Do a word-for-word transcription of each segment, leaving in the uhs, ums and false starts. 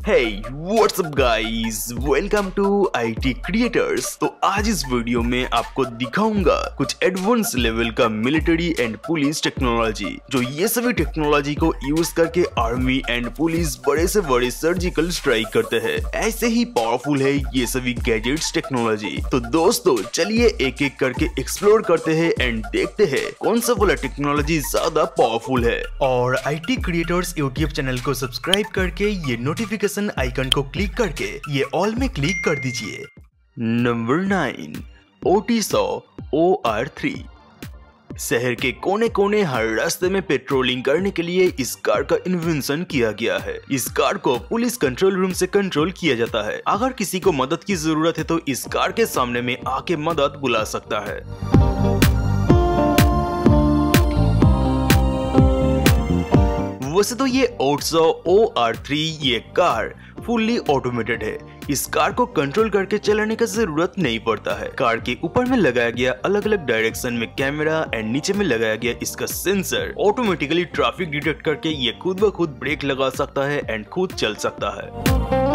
Hey, what's up guys? Welcome to I T Creators। तो आज इस वीडियो में आपको दिखाऊंगा कुछ एडवांस लेवल का मिलिट्री एंड पुलिस टेक्नोलॉजी, जो ये सभी टेक्नोलॉजी को यूज करके आर्मी एंड पुलिस बड़े से बड़े सर्जिकल स्ट्राइक करते हैं। ऐसे ही पावरफुल है ये सभी गैजेट्स टेक्नोलॉजी। तो दोस्तों चलिए एक एक करके एक्सप्लोर करते हैं एंड देखते हैं कौन सा वाला टेक्नोलॉजी ज्यादा पावरफुल है। और I T Creators YouTube channel को सब्सक्राइब करके ये नोटिफिकेशन आइकन को क्लिक करके ये ऑल में क्लिक कर दीजिए। Number nine, Otsaw O R three. शहर के कोने कोने हर रास्ते में पेट्रोलिंग करने के लिए इस कार का इन्वेंशन किया गया है। इस कार को पुलिस कंट्रोल रूम से कंट्रोल किया जाता है। अगर किसी को मदद की जरूरत है तो इस कार के सामने में आके मदद बुला सकता है। वैसे तो ये ओटिसॉ ओ आर थ्री ये कार फुल्ली ऑटोमेटेड है। इस कार को कंट्रोल करके चलाने का जरूरत नहीं पड़ता है। कार के ऊपर में लगाया गया अलग अलग डायरेक्शन में कैमरा एंड नीचे में लगाया गया इसका सेंसर ऑटोमेटिकली ट्रैफिक डिटेक्ट करके ये खुद ब खुद ब्रेक लगा सकता है एंड खुद चल सकता है।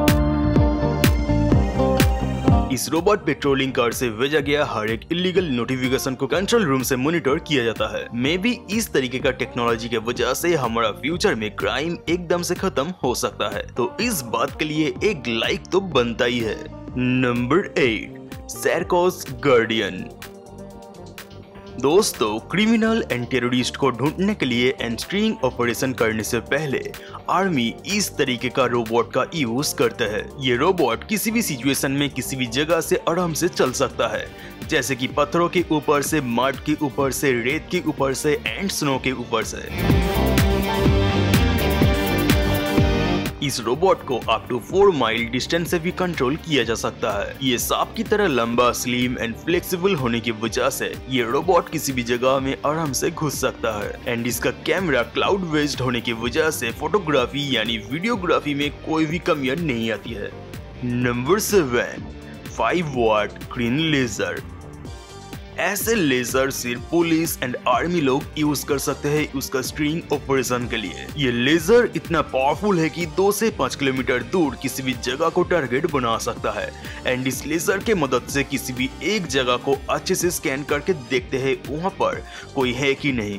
इस रोबोट पेट्रोलिंग कार से भेजा गया हर एक इलीगल नोटिफिकेशन को कंट्रोल रूम से मॉनिटर किया जाता है। मे बी इस तरीके का टेक्नोलॉजी के वजह से हमारा फ्यूचर में क्राइम एकदम से खत्म हो सकता है। तो इस बात के लिए एक लाइक तो बनता ही है। Number eight, Sarcos guardian. दोस्तों क्रिमिनल एंड टेररिस्ट को ढूंढने के लिए एंड स्ट्रिंग ऑपरेशन करने से पहले आर्मी इस तरीके का रोबोट का यूज करता है। ये रोबोट किसी भी सिचुएशन में किसी भी जगह से आराम से चल सकता है, जैसे कि पत्थरों के ऊपर से, मड के ऊपर से, रेत के ऊपर से एंड स्नो के ऊपर से। इस रोबोट को up to four mile distance से भी कंट्रोल किया जा सकता है। ये सांप की तरह लंबा, स्लिम एंड फ्लेक्सिबल होने की वजह से ये रोबोट किसी भी जगह में आराम से घुस सकता है। एंड इसका कैमरा क्लाउड बेस्ड होने की वजह से फोटोग्राफी यानी वीडियोग्राफी में कोई भी कमियां नहीं आती है। Number seven, five watt green laser. ऐसे लेजर सिर्फ पुलिस एंड आर्मी लोग यूज कर सकते हैं उसका स्ट्रिंग ऑपरेशन के लिए। ये लेजर इतना पावरफुल है कि दो से पाँच किलोमीटर दूर किसी भी जगह को टारगेट बना सकता है। एंड इस लेजर के मदद से किसी भी एक जगह को अच्छे से स्कैन करके देखते हैं वहां पर कोई है कि नहीं।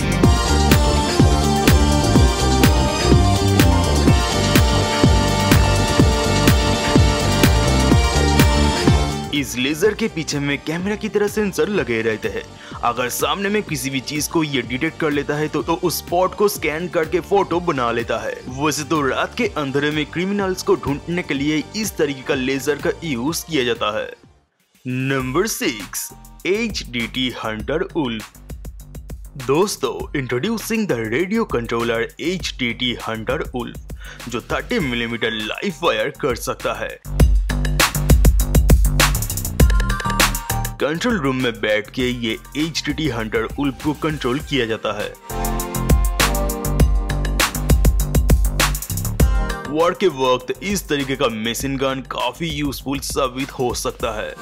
इस लेजर के पीछे में कैमरा की तरह सेंसर लगे रहते हैं। अगर सामने में किसी भी चीज को ये डिटेक्ट कर लेता है तो, तो उस स्पॉट को स्कैन करके फोटो बना लेता है। वैसे तो रात के अंधेरे में क्रिमिनल्स को ढूंढने के लिए इस तरीके का लेजर का यूज किया जाता है। Number six, H D T hunter wolf. दोस्तों introducing the radio controller H D T hunter wolf, जो थर्टी मिलीमीटर लाइव फायर कर सकता है। कंट्रोल रूम में बैठ के ये H D T hunter wolf को कंट्रोल किया जाता है। वॉर के वक्त इस तरीके का मशीन गन काफी यूजफुल साबित हो सकता है।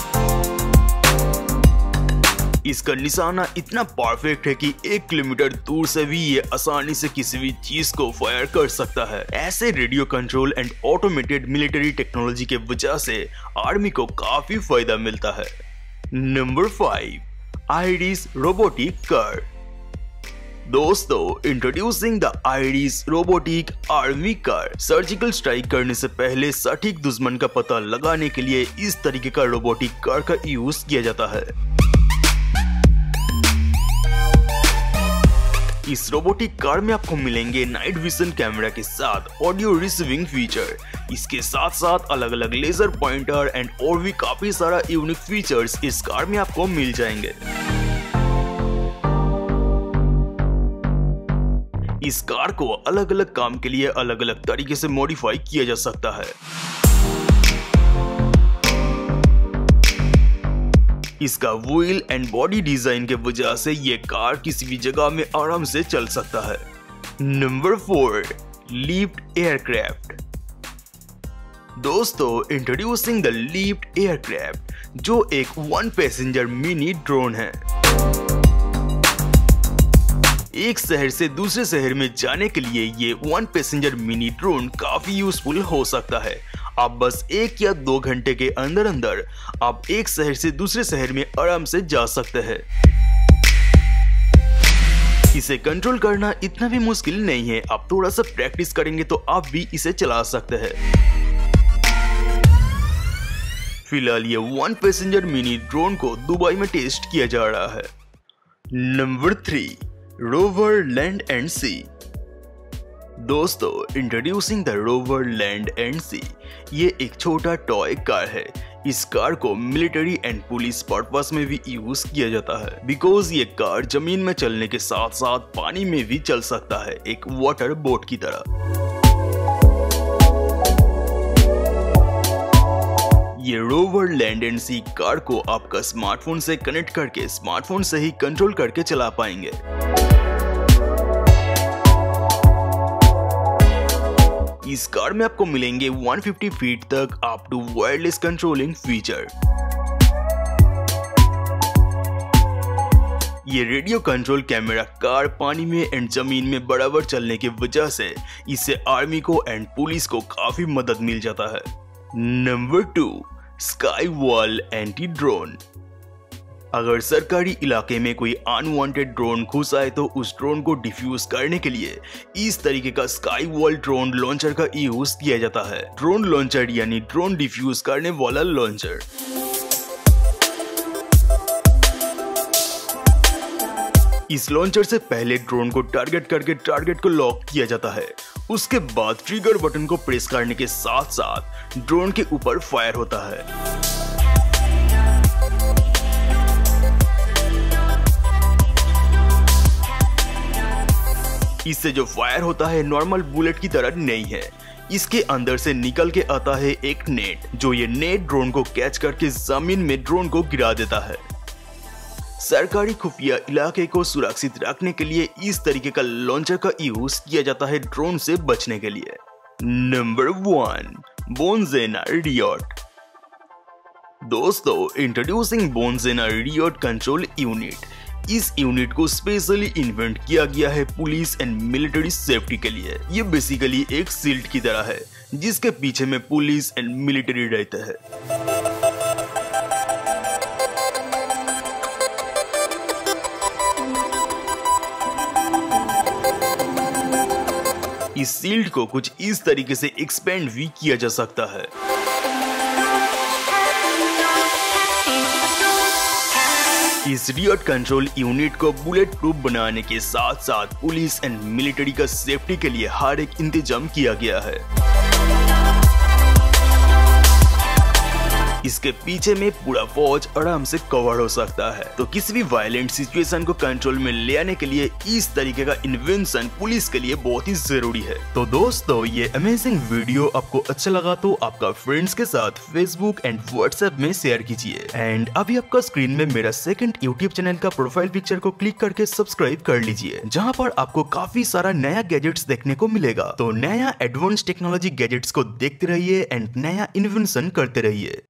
इसका निशाना इतना परफेक्ट है कि एक किलोमीटर दूर से भी ये आसानी से किसी भी चीज को फायर कर सकता है। ऐसे radio control and automated military technology के वजह से आर्मी को काफी फायदा मिलता है। Number five, iris robotic car. दोस्तों introducing the iris robotic army car. Surgical strike करने से पहले सटीक दुश्मन का पता लगाने के लिए इस तरीके का रोबोटिक कार का यूज किया जाता है। इस रोबोटिक कार में आपको मिलेंगे नाइट विजन कैमरा के साथ ऑडियो रिसीविंग फीचर। इसके साथ साथ अलग अलग लेजर पॉइंटर एंड और भी काफी सारा यूनिक फीचर्स इस कार में आपको मिल जाएंगे। इस कार को अलग अलग काम के लिए अलग अलग तरीके से मॉडिफाई किया जा सकता है। इसका व्हील एंड बॉडी डिजाइन के वजह से ये कार किसी भी जगह में आराम से चल सकता है। Number four, lift aircraft. दोस्तों इंट्रोड्यूसिंग द लिफ्ट एयरक्राफ्ट, जो एक वन पैसेंजर मिनी ड्रोन है। एक शहर से दूसरे शहर में जाने के लिए ये वन पैसेंजर मिनी ड्रोन काफी यूजफुल हो सकता है। आप बस एक या दो घंटे के अंदर अंदर आप एक शहर से दूसरे शहर में आराम से जा सकते हैं। इसे कंट्रोल करना इतना भी मुश्किल नहीं है, आप थोड़ा सा प्रैक्टिस करेंगे तो आप भी इसे चला सकते हैं। फिलहाल ये वन पैसेंजर मिनी ड्रोन को दुबई में टेस्ट किया जा रहा है। Number three, rover land and sea. दोस्तों, introducing the rover land and sea, ये एक छोटा टॉय कार है। इस कार को मिलिट्री एंड पुलिस पर्पस में भी यूज किया जाता है, बिकॉज ये कार जमीन में चलने के साथ साथ पानी में भी चल सकता है, एक वाटर बोट की तरह। ये rover land and sea car को आपका स्मार्टफोन से कनेक्ट करके स्मार्टफोन से ही कंट्रोल करके चला पाएंगे। इस कार में आपको मिलेंगे एक सौ पचास फीट तक up to wireless controlling feature. ये रेडियो कंट्रोल कैमरा कार पानी में एंड जमीन में बराबर चलने की वजह से इससे आर्मी को एंड पुलिस को काफी मदद मिल जाता है। Number two, sky wall anti drone. अगर सरकारी इलाके में कोई अनवांटेड ड्रोन घुस आए तो उस ड्रोन को डिफ्यूज करने के लिए इस तरीके का स्काई वॉल ड्रोन लॉन्चर का यूज किया जाता है। ड्रोन लॉन्चर यानी ड्रोन डिफ्यूज करने वाला लॉन्चर। इस लॉन्चर से पहले ड्रोन को टारगेट करके टारगेट को लॉक किया जाता है। उसके बाद ट्रिगर बटन को प्रेस करने के साथ साथ ड्रोन के ऊपर फायर होता है। इससे जो फायर होता है नॉर्मल बुलेट की तरह नहीं है, इसके अंदर से निकल के आता है एक नेट, जो ये नेट ड्रोन को कैच करके जमीन में ड्रोन को गिरा देता है। सरकारी खुफिया इलाके को सुरक्षित रखने के लिए इस तरीके का लॉन्चर का यूज किया जाता है ड्रोन से बचने के लिए। Number one, Bozena riot. दोस्तों, introducing Bozena riot control unit. इस यूनिट को स्पेशली इन्वेंट किया गया है पुलिस एंड मिलिट्री सेफ्टी के लिए। ये बेसिकली एक शील्ड की तरह है जिसके पीछे में पुलिस एंड मिलिट्री रहते हैं। इस शील्ड को कुछ इस तरीके से एक्सपेंड भी किया जा सकता है। इस रियोट कंट्रोल यूनिट को बुलेट प्रूफ बनाने के साथ साथ पुलिस एंड मिलिट्री का सेफ्टी के लिए हर एक इंतजाम किया गया है। इसके पीछे में पूरा फौज आराम से कवर हो सकता है, तो किसी भी वायलेंट सिचुएशन को कंट्रोल में ले आने के लिए इस तरीके का इन्वेंशन पुलिस के लिए बहुत ही जरूरी है। तो दोस्तों, ये अमेजिंग वीडियो आपको अच्छा लगा तो आपका फ्रेंड्स के साथ फेसबुक एंड व्हाट्सएप में शेयर कीजिए। एंड अभी आपका स्क्रीन में मेरा सेकंड यूट्यूब चैनल का प्रोफाइल पिक्चर को क्लिक करके सब्सक्राइब कर लीजिए, जहाँ पर आपको काफी सारा नया गैजेट्स देखने को मिलेगा। तो नया एडवांस टेक्नोलॉजी गैजेट्स को देखते रहिए एंड नया इन्वेंशन करते रहिए।